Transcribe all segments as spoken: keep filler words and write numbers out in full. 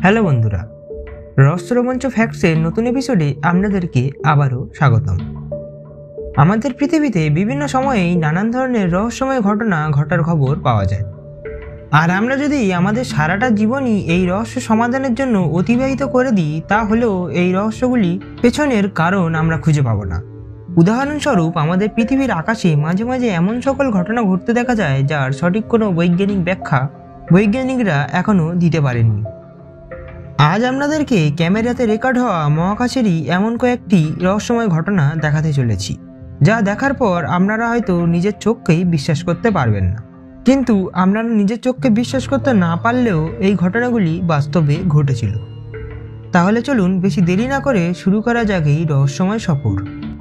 Hello বন্ধুরা, রহস্য রোমাঞ্চ ফ্যাক্টসের নতুন এপিসোডে আপনাদেরকে আবারও স্বাগতম। আমাদের পৃথিবীতে বিভিন্ন সময়েই নানান ধরনের রহস্যময় ঘটনা ঘটার খবর পাওয়া যায়, আর আমরা যদি আমাদের সারাটা জীবনই এই রহস্য সমাধানের জন্য অতিবাহিত করে দিই, তাহলেও এই রহস্যগুলি পেছনের কারণ আমরা খুঁজে পাবো না। উদাহরণস্বরূপ, আমাদের পৃথিবীর আকাশে মাঝে মাঝে এমন সকল ঘটনা ঘটতে দেখা যায় যার সঠিক কোনো বৈজ্ঞানিক ব্যাখ্যা বৈজ্ঞানিকরা এখনও দিতে পারেননি। আজ আপনাদেরকে ক্যামেরাতে রেকর্ড হওয়া মহাকাশেরই এমন কয়েকটি রহস্যময় ঘটনা দেখাতে চলেছি, যা দেখার পর আপনারা হয়তো নিজের চোখকেই বিশ্বাস করতে পারবেন না। কিন্তু আপনারা নিজের চোখকে বিশ্বাস করতে না পারলেও এই ঘটনাগুলি বাস্তবে ঘটেছিল। তাহলে চলুন বেশি দেরি না করে শুরু করা যাক এই রহস্যময় সফর।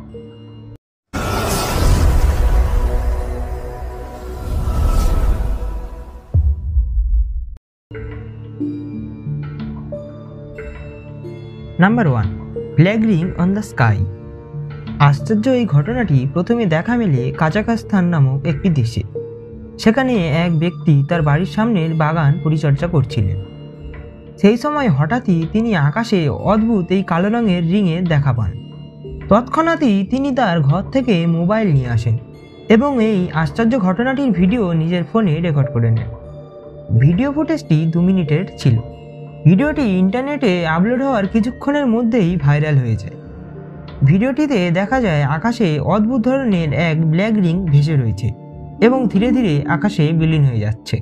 Number one, black ring on the sky. আশ্চর্য এই ঘটনাটি প্রথমে দেখা মেলে কাজাখস্তান নামক একটি দেশে। সেখানে এক ব্যক্তি তার বাড়ির সামনের বাগান পরিচর্যা করছিলেন। সেই সময় হঠাৎই তিনি আকাশে অদ্ভুত এই কালো রঙের রিংয়ের দেখা পান। তৎক্ষণাৎই তিনি তার ঘর থেকে মোবাইল নিয়ে আসেন এবং এই আশ্চর্য ঘটনাটির ভিডিও নিজের ফোনে রেকর্ড করে নেন। ভিডিও ফুটেজটি দু মিনিটের ছিল। ভিডিওটি ইন্টারনেটে আপলোড হওয়ার কিছুক্ষণের মধ্যেই ভাইরাল হয়ে যায়। ভিডিওটিতে দেখা যায় আকাশে অদ্ভুত ধরনের এক ব্ল্যাক রিং ভেসে রয়েছে এবং ধীরে ধীরে আকাশে বিলীন হয়ে যাচ্ছে।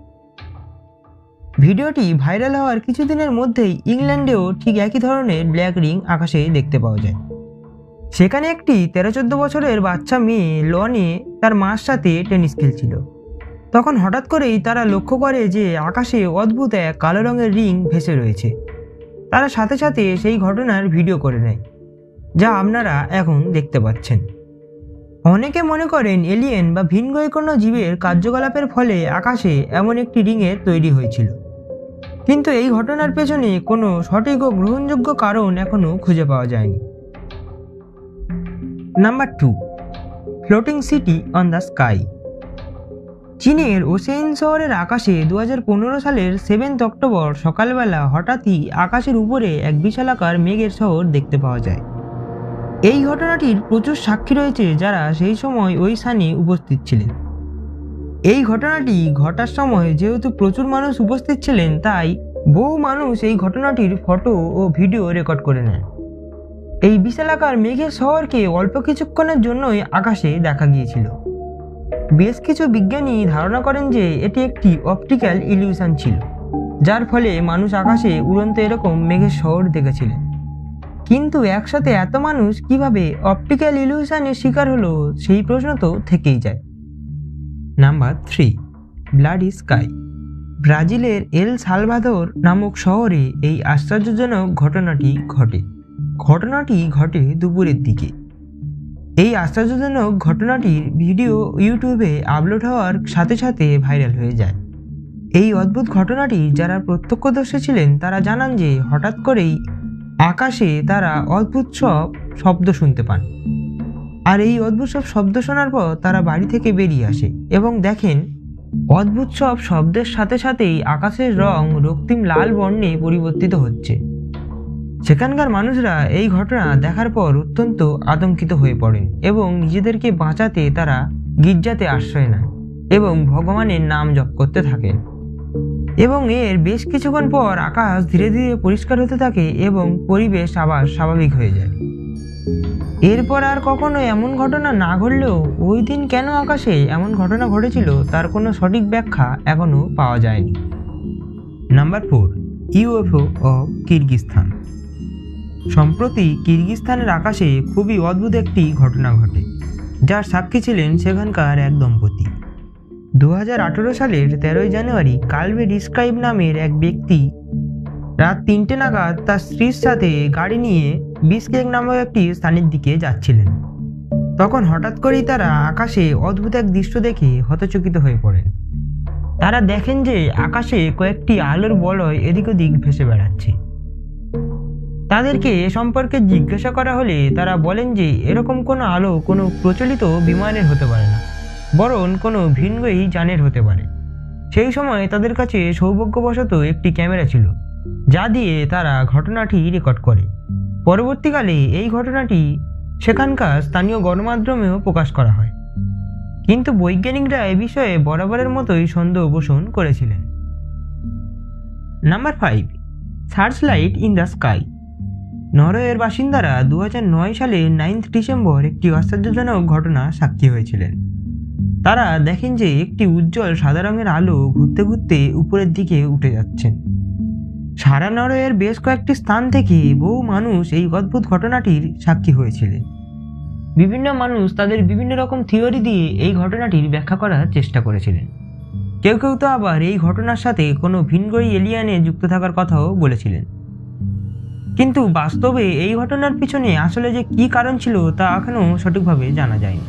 ভিডিওটি ভাইরাল হওয়ার কিছুদিনের মধ্যেই ইংল্যান্ডেও ঠিক একই ধরনের ব্ল্যাক রিং আকাশে দেখতে পাওয়া যায়। সেখানে একটি তেরো চোদ্দ বছরের বাচ্চা মেয়ে লনে তার মার সাথে টেনিস খেলছিল। তখন হঠাৎ করেই তারা লক্ষ্য করে যে আকাশে অদ্ভুত এক কালো রঙের রিং ভেসে রয়েছে। তারা সাথে সাথে সেই ঘটনার ভিডিও করে নেয়, যা আপনারা এখন দেখতে পাচ্ছেন। অনেকে মনে করেন এলিয়েন বা ভিনগ্রহী কোনো জীবের কার্যকলাপের ফলে আকাশে এমন একটি রিংয়ের তৈরি হয়েছিল, কিন্তু এই ঘটনার পেছনে কোনো সঠিক ও গ্রহণযোগ্য কারণ এখনও খুঁজে পাওয়া যায়নি। Number two, floating city on the sky. চীনের ওসেইন শহরের আকাশে দু হাজার পনেরো সালের সেভেন্থ অক্টোবর সকালবেলা হঠাৎই আকাশের উপরে এক বিশালাকার মেঘের শহর দেখতে পাওয়া যায়। এই ঘটনাটির প্রচুর সাক্ষী রয়েছে যারা সেই সময় ওই স্থানে উপস্থিত ছিলেন। এই ঘটনাটি ঘটার সময় যেহেতু প্রচুর মানুষ উপস্থিত ছিলেন, তাই বহু মানুষ এই ঘটনাটির ফটো ও ভিডিও রেকর্ড করে নেন। এই বিশালাকার মেঘের শহরকে অল্প কিছুক্ষণের জন্যই আকাশে দেখা গিয়েছিল। বেশ কিছু বিজ্ঞানী ধারণা করেন যে এটি একটি অপটিক্যাল ইলিউশন ছিল, যার ফলে মানুষ আকাশে উড়ন্ত এরকম মেঘের শহর দেখেছিলেন। কিন্তু একসাথে এত মানুষ কিভাবে অপটিক্যাল ইলিউশনের শিকার হলো, সেই প্রশ্ন তো থেকেই যায়। Number three, bloody sky. ব্রাজিলের এল সালভাদোর নামক শহরে এই আশ্চর্যজনক ঘটনাটি ঘটে। ঘটনাটি ঘটে দুপুরের দিকে। এই আশ্চর্যজনক ঘটনাটির ভিডিও ইউটিউবে আপলোড হওয়ার সাথে সাথে ভাইরাল হয়ে যায়। এই অদ্ভুত ঘটনাটি যারা প্রত্যক্ষদর্শী ছিলেন তারা জানান যে হঠাৎ করেই আকাশে তারা অদ্ভুত সব শব্দ শুনতে পান, আর এই অদ্ভুত সব শব্দ শোনার পর তারা বাড়ি থেকে বেরিয়ে আসে এবং দেখেন অদ্ভুত সব শব্দের সাথে সাথেই আকাশের রং রক্তিম লাল বর্ণে পরিবর্তিত হচ্ছে। সেখানকার মানুষরা এই ঘটনা দেখার পর অত্যন্ত আতঙ্কিত হয়ে পড়েন এবং নিজেদেরকে বাঁচাতে তারা গির্জাতে আশ্রয় নেন এবং ভগবানের নাম জপ করতে থাকেন। এবং এর বেশ কিছুক্ষণ পর আকাশ ধীরে ধীরে পরিষ্কার হতে থাকে এবং পরিবেশ আবার স্বাভাবিক হয়ে যায়। এরপর আর কখনো এমন ঘটনা না ঘটলেও ওই দিন কেন আকাশে এমন ঘটনা ঘটেছিল তার কোনো সঠিক ব্যাখ্যা এখনও পাওয়া যায়নি। Number four, UFO of Kyrgyzstan. সম্প্রতি কিরগিজস্তানের আকাশে খুবই অদ্ভুত একটি ঘটনা ঘটে, যার সাক্ষী ছিলেন সেখানকার এক দম্পতি। দু হাজার আঠেরো সালের তেরোই জানুয়ারি কালবে ডিসক্রাইব নামের এক ব্যক্তি রাত তিনটে নাগাদ তার স্ত্রীর সাথে গাড়ি নিয়ে বিশকেক নামক একটি স্থানের দিকে যাচ্ছিলেন। তখন হঠাৎ করেই তারা আকাশে অদ্ভুত এক দৃশ্য দেখে হতচকিত হয়ে পড়েন। তারা দেখেন যে আকাশে কয়েকটি আলোর বলয় এদিক ওদিক ভেসে বেড়াচ্ছে। তাদেরকে এ সম্পর্কে জিজ্ঞাসা করা হলে তারা বলেন যে এরকম কোনো আলো কোনো প্রচলিত বিমানের হতে পারে না, বরং কোনো ভিনগ্রহী যানের হতে পারে। সেই সময় তাদের কাছে সৌভাগ্যবশত একটি ক্যামেরা ছিল, যা দিয়ে তারা ঘটনাটি রেকর্ড করে। পরবর্তীকালে এই ঘটনাটি সেখানকার স্থানীয় গণমাধ্যমেও প্রকাশ করা হয়, কিন্তু বৈজ্ঞানিকরা এ বিষয়ে বরাবরের মতোই সন্দেহ পোষণ করেছিলেন। Number five, search light in the sky. নরওয়ের বাসিন্দারা দু হাজার নয় সালের নাইন্থ ডিসেম্বর একটি আশ্চর্যজনক ঘটনা সাক্ষী হয়েছিলেন। তারা দেখেন যে একটি উজ্জ্বল সাদা রঙের আলো ঘুরতে ঘুরতে উপরের দিকে উঠে যাচ্ছেন। সারা নরওয়ের বেশ কয়েকটি স্থান থেকে বহু মানুষ এই অদ্ভুত ঘটনাটির সাক্ষী হয়েছিলেন। বিভিন্ন মানুষ তাদের বিভিন্ন রকম থিওরি দিয়ে এই ঘটনাটির ব্যাখ্যা করার চেষ্টা করেছিলেন। কেউ কেউ তো আবার এই ঘটনার সাথে কোনো ভিনগ্রহী এলিয়েনে যুক্ত থাকার কথাও বলেছিলেন। কিন্তু বাস্তবে এই ঘটনার পিছনে আসলে যে কী কারণ ছিল তা এখনও সঠিকভাবে জানা যায়নি।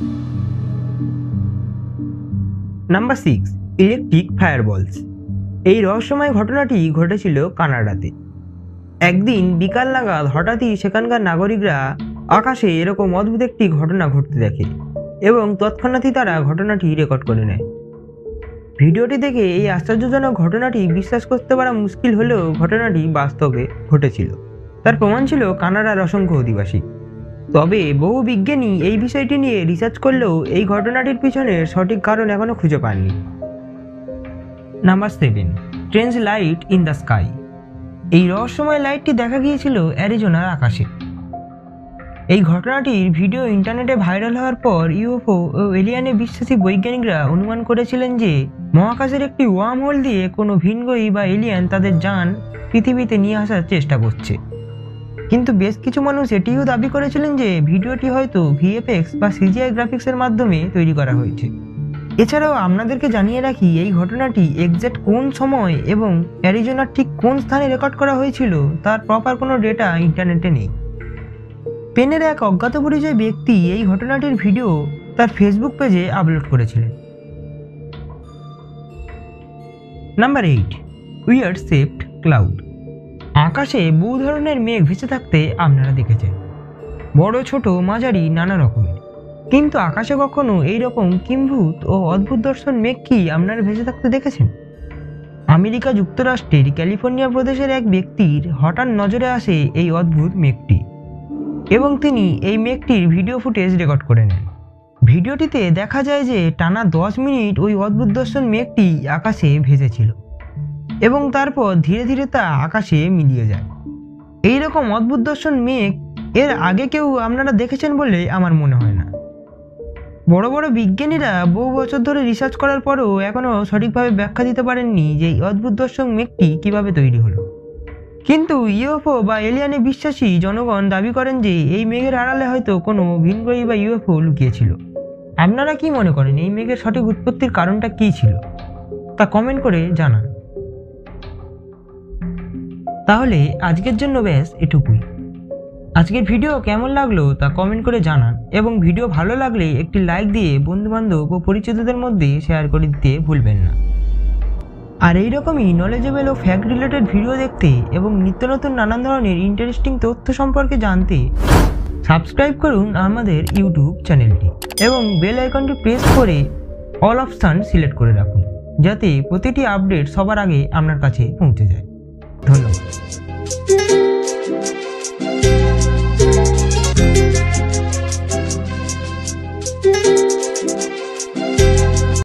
Number six, electric fireballs. এই রহস্যময় ঘটনাটি ঘটেছিল কানাডাতে। একদিন বিকাল নাগাদ হঠাৎই সেখানকার নাগরিকরা আকাশে এরকম অদ্ভুত একটি ঘটনা ঘটতে দেখে এবং তৎক্ষণাৎই তারা ঘটনাটি রেকর্ড করে নেয়। ভিডিওটি দেখে এই আশ্চর্যজনক ঘটনাটি বিশ্বাস করতে পারা মুশকিল হলেও ঘটনাটি বাস্তবে ঘটেছিল। তার প্রমাণ ছিল কানাডার অসংখ্য অধিবাসী। তবে বহু বিজ্ঞানী এই বিষয়টি নিয়ে রিসার্চ করলেও এই ঘটনাটির পিছনের সঠিক কারণ এখনও খুঁজে পাননি। Number seven, strange light in the sky. এই রহস্যময় লাইটটি দেখা গিয়েছিল অ্যারিজোনার আকাশে। এই ঘটনাটির ভিডিও ইন্টারনেটে ভাইরাল হওয়ার পর ইউএফও ও এলিয়েনে বিশ্বাসী বৈজ্ঞানিকরা অনুমান করেছিলেন যে মহাকাশের একটি ওয়ার্ম হোল দিয়ে কোনো ভিনগ্রহী বা এলিয়েন তাদের যান পৃথিবীতে নিয়ে আসার চেষ্টা করছে। কিন্তু বেশ কিছু মানুষ এটিও দাবি করেছিলেন যে ভিডিওটি হয়তো ভিএফএক্স বা সিজিআই গ্রাফিক্সের মাধ্যমে তৈরি করা হয়েছে। এছাড়াও আপনাদেরকে জানিয়ে রাখি, এই ঘটনাটি এক্সাক্ট কোন সময় এবং অ্যারিজোনার ঠিক কোন স্থানে রেকর্ড করা হয়েছিল তার প্রপার কোনো ডেটা ইন্টারনেটে নেই। স্পেনের এক অজ্ঞাত পরিচয় ব্যক্তি এই ঘটনাটির ভিডিও তার ফেসবুক পেজে আপলোড করেছিলেন। Number eight, weird shaped cloud. আকাশে বহু ধরনের মেঘ ভেসে থাকতে আপনারা দেখেছেন, বড় ছোট মাঝারি নানা রকমের। কিন্তু আকাশে কখনো এইরকম কিম্ভূত ও অদ্ভুত দর্শন মেঘ কি আপনারা ভেসে থাকতে দেখেছেন? আমেরিকা যুক্তরাষ্ট্রের ক্যালিফোর্নিয়া প্রদেশের এক ব্যক্তির হঠাৎ নজরে আসে এই অদ্ভুত মেঘটি এবং তিনি এই মেঘটির ভিডিও ফুটেজ রেকর্ড করে নেন। ভিডিওটিতে দেখা যায় যে টানা দশ মিনিট ওই অদ্ভুত দর্শন মেঘটি আকাশে ভেসেছিল এবং তারপর ধীরে ধীরে তা আকাশে মিলিয়ে যায়। এই রকম অদ্ভুত দর্শন মেঘ এর আগে কেউ আপনারা দেখেছেন বলে আমার মনে হয় না। বড় বড় বিজ্ঞানীরা বহু বছর ধরে রিসার্চ করার পরও এখনও সঠিকভাবে ব্যাখ্যা দিতে পারেননি যে এই অদ্ভুত দর্শন মেঘটি কীভাবে তৈরি হলো। কিন্তু ইউএফও বা এলিয়েনে বিশ্বাসী জনগণ দাবি করেন যে এই মেঘের আড়ালে হয়তো কোনো ভিনগ্রহী বা ইউএফও লুকিয়েছিল। আপনারা কি মনে করেন এই মেঘের সঠিক উৎপত্তির কারণটা কী ছিল তা কমেন্ট করে জানান। তাহলে আজকের জন্য ব্যাস এটুকুই। আজকের ভিডিও কেমন লাগলো তা কমেন্ট করে জানান এবং ভিডিও ভালো লাগলে একটি লাইক দিয়ে বন্ধুবান্ধব ও পরিচিতদের মধ্যে শেয়ার করে দিতে ভুলবেন না। আর এইরকমই নলেজেবল ও ফ্যাক্ট রিলেটেড ভিডিও দেখতে এবং নিত্য নতুন নানান ধরনের ইন্টারেস্টিং তথ্য সম্পর্কে জানতে সাবস্ক্রাইব করুন আমাদের ইউটিউব চ্যানেলটি এবং বেল আইকনটি প্রেস করে অল অপশান সিলেক্ট করে রাখুন, যাতে প্রতিটি আপডেট সবার আগে আপনার কাছে পৌঁছে যায়। ধন্যবাদ।